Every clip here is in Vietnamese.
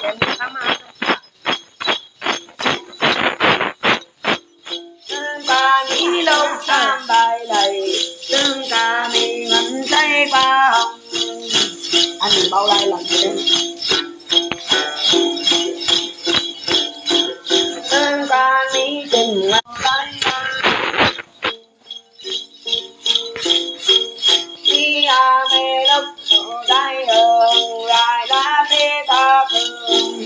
ba nghĩ lâu tam bài lầy tương ca mi ngân say ba hồng anh bao lai làm gì đây tương ca mi tình ngân say đi à mê lúc chỗ đai hồng lại đã thế ta thường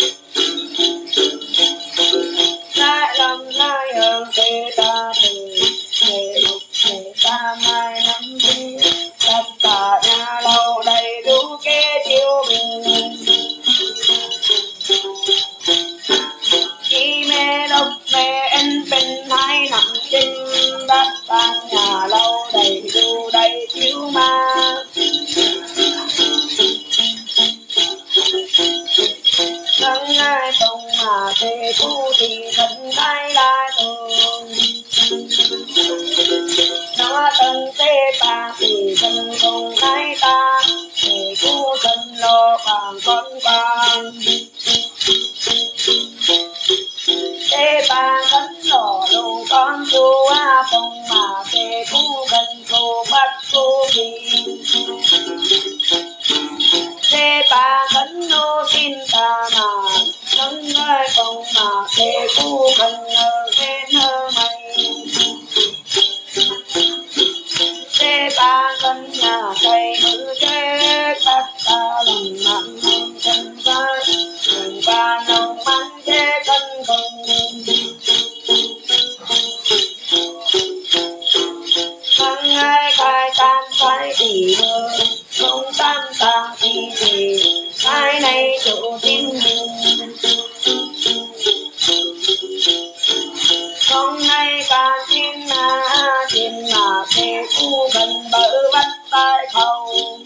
lại làm lại hồng thế ta thường ngày lúc ngày ta mai năm đi tất cả nhà lâu đầy đủ kế chiếu bình khi mẹ lúc mẹ anh bên hai nằm trên đất tan nhà lâu đầy đủ đầy chiếu ma nắng ai không mà về thu thì thân ai lại thường nó từng tê ta thì thân không thấy ta để thu thân lo càng con quan tê ba cánh lò lù con chú á không mà về thu gần thu bắt thu đi tê ba cánh nô tin ta mà nâng ơi không mà tê thu gần ở bên ở mày tê ba cánh nhà cây nữ chết bắt ta lòng mặn chân vai đường ba nông mắn chết cân không nâng ai khai tan phải thì mơ không tan tàng thì ai này chủ tin mình không ai càng tin mà thế khu gần bờ bắt tay khâu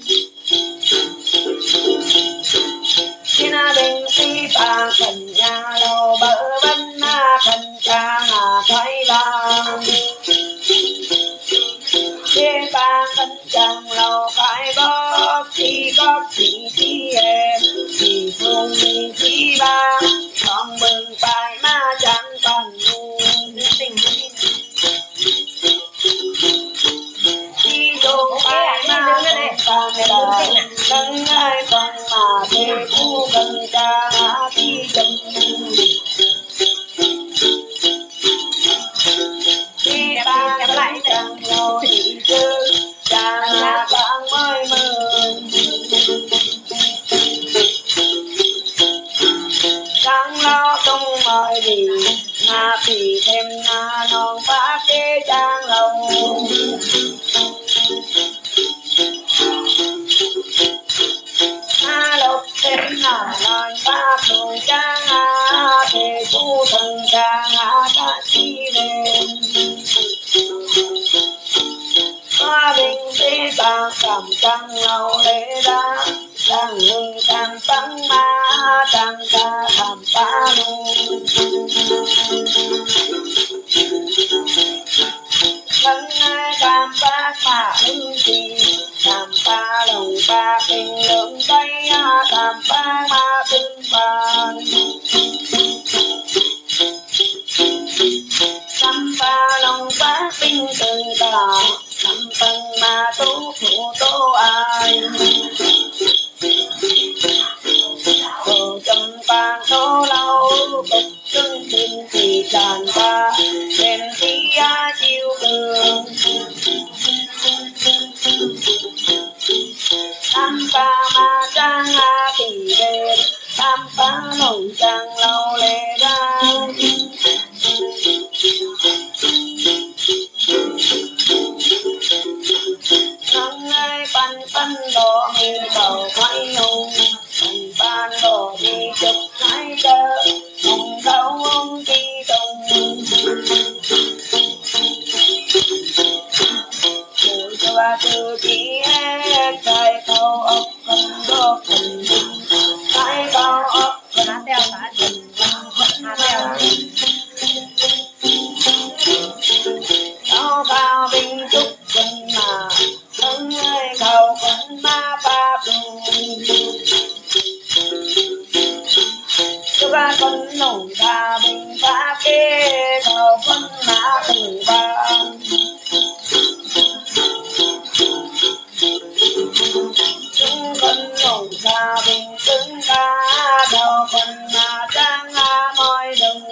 xin đình si ta cần nhà đầu bờ vẫn cần cha thấy vàng thế ta cần chẳng lâu phải bóp chỉ có chỉ em chỉ phương chỉ ba còn mừng phải mà chẳng còn tình khi đồ phải mà càng là nâng ai còn mà thế khu cần cha thì chừng khi ta lại chẳng lâu thì chứ chẳng là bạn mới mừng chẳng lo không mời gì mà vì thêm na non phá kế trang lâu lục thêm là non phá phường trang thế khu thần trang đã chi lên hoa bình thế ta cảm trăng lâu lễ ra đang hương càng tăng ma đang ca thảm phá luôn lần ai cảm phát mà hương gì cảm phá lòng phá tình lượng tay cảm phá ma tương phàn cảm phá lòng phá tình từ ta cảm phân ma tú phụ tố ai cô châm vàng số lâu bật cưng tình thì tràn qua đèn tí chiêu đường tam pa ma trang tỷ đề tam pa nồng trang lâu lệ ra nắng ai pan đỏ như cầu quay hùng ban đồ đi chụp hai chờ cùng đâu ông đi đồng từ qua từ chỉ cái câu ốc không có phần cái câu ốc nó đeo cả tình vẫn đeo nó cao bình trúc bình mà nâng cầu vẫn ma ba đù ra con nồng ta bình phá kê cầu phân mã tử vàng chúng con nồng ta bình cứng ca cầu phân mã trang môi đồng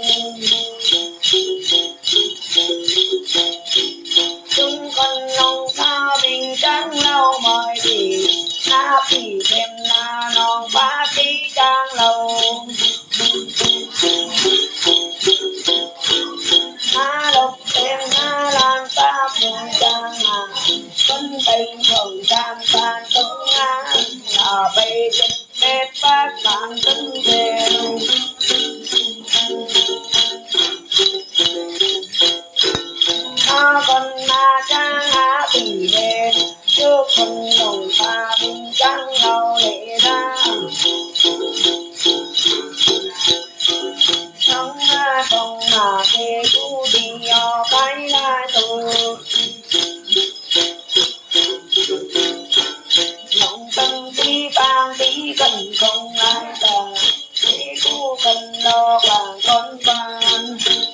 chúng con nồng ta bình trắng lâu mỏi thì na phì thêm na non phá ký trang lâu na độc thêm na lan ta phùng trang phân tây thường trang tan tung là bay trên mét phát tan tung đều con ma trang tỷ về trước con nồng pha bình trắng lâu lệ ra trong không mà thế cu đi ở cái la tu lòng tâm tí bang tí cần không ai cả thế cu cần lo bằng con ban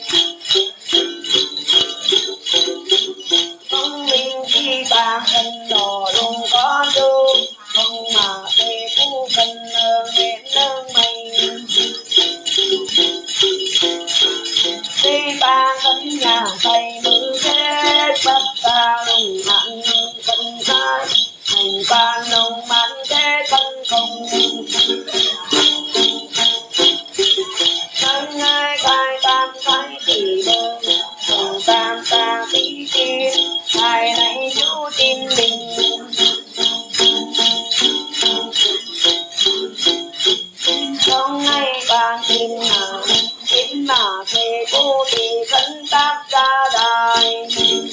không minh khi bang cần lo luôn có đâu không mà thế cu cần nên nâng mình đi ba cánh nhà thầy mưa thế bắt ta lùng mặn cân sai hành ba lùng mặn thế cân không thân hai cai tam thái tỷ đơn cùng tam ta tí tin hai này chú tin mình trong ngay bàn tin mà thề cô thì khấn tác ra đài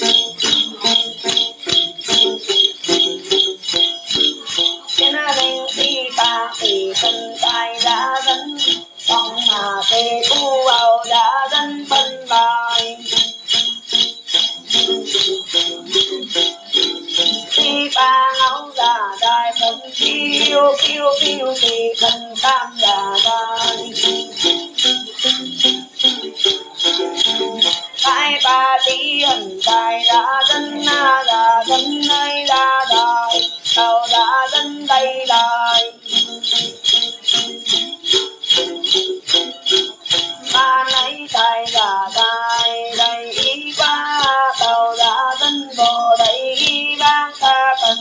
trên đình khi ta thì khấn tài đã dẫn trong mà thề cô vào đã dẫn phân bài khi ba áo già đài phân phiêu phiêu phiêu thì khấn tam già đài hai ba tí hần tài đã dân nơi đã đài tàu đã dân đây đài ba nấy tài đã đài đầy ý ba tàu đã dân bồ đầy ý ba ta cần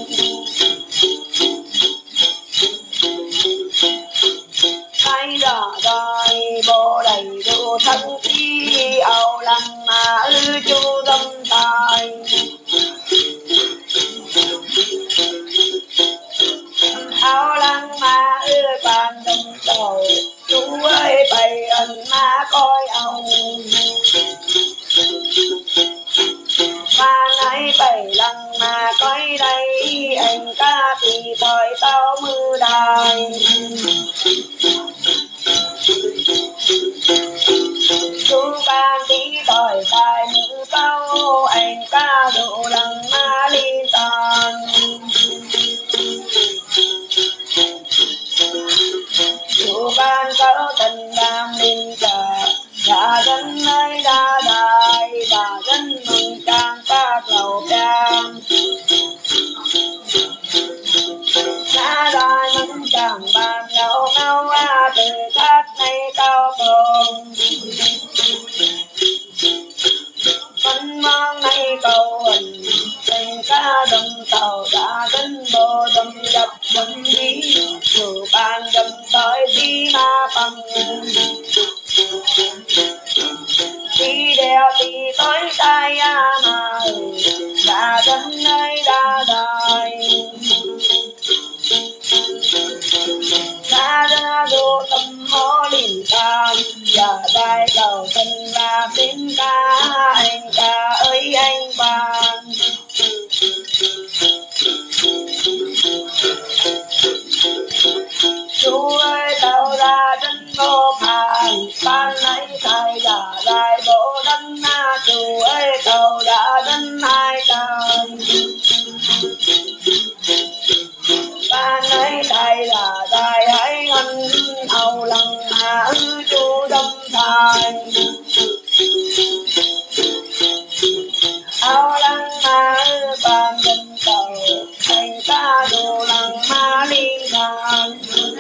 ai đã đài bồ đầy đủ thân tí âu lăng mà chú tâm tài áo lăng mà bàn tâm đầu chú ơi bày ẩn mà coi ông mà nãy bày lăng mà coi đây anh ca thì thời tao mưa đài chú ban tí tỏi tài nữ cao anh ca độ lăng ma liên tàn chú ban cao tình đam linh cả đã dân nơi đã đài đã dân mừng trang ca cầu trang đã đài mừng trang bàn đầu ngao từ cát này cao cùng phân mang này cầu hình tình ca đồng tàu đã dân bồ đầm dập đầm đi dù bàn đầm tới đi ma bằng đi đeo đi tới tay mà đã dân nơi đã đài ra đô tâm hó liền tam và đại đầu thân ba tiếng ca anh ca ơi anh bàn chú ơi tao ra dân vô phàn ban lấy thầy đã đại bộ đấng na chú ơi tao đã dân hai tàn ban lấy thầy đã đại hãy ngân âu lăng chu đông thái áo lăng ma bàn dân tàu thành ta đồ lăng ma linh thang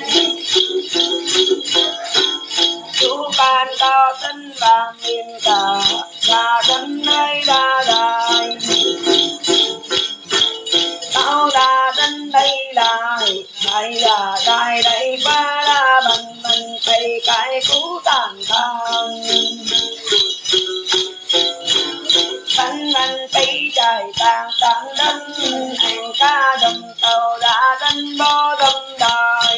chú ban cao tân vàng miền cả và dân nơi đa đại tao đa dân đây lại là đại đây ba la bằng mình cây cái cú tàn thang bắn anh tay trời tàn tàn đất anh ca đồng tàu đã dân bo đông đời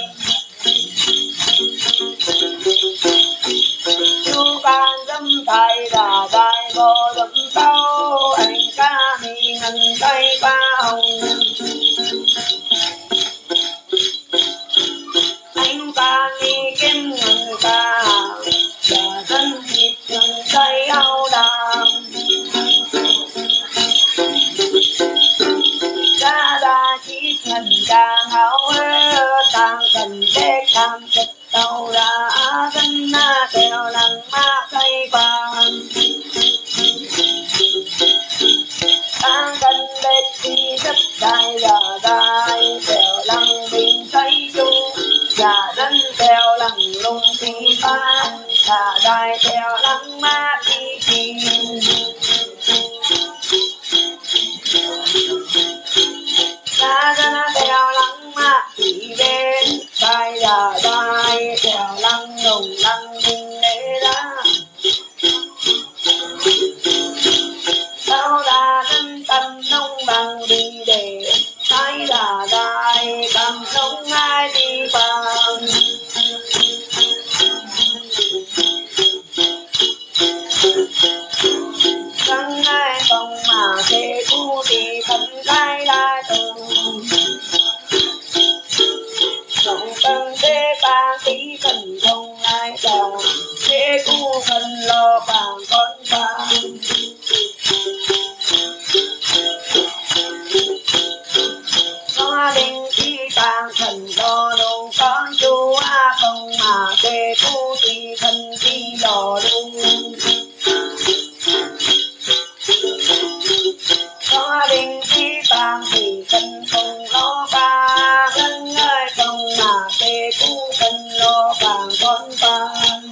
chú ban dâm tay là đại bo đông tàu anh ca mi ngân tay ba hồng anh ca mi kiếm ngân ca và dân thịt ngân tay áo đàm ra ra chỉ thần càng háo càng cần để tham chất tàu ra dân na kèo lăng ma cây vàng càng cần để chi rất đại là đại kèo lăng bình thấy chung và dân kèo lăng lung thì ba là đại kèo lăng ma thì ra ra kèo lăng ma thì bên đại là đại kèo lăng lùng lăng bình để ra sao là dân tâm nông bằng đi để hay là đại cầm nông ai đi bằng dân ai không mà thế cu thì thân cái la tù lòng tân thế ba tí cần không ai chào thế cu cần lo bằng con vàng hoa đình khi càng thần đo đâu con chú a không mà thế cu thì thân đi đò luôn hoa đình khi càng thì cần không lo ba ngân ơi không mà thế cu cần lo bằng con vàng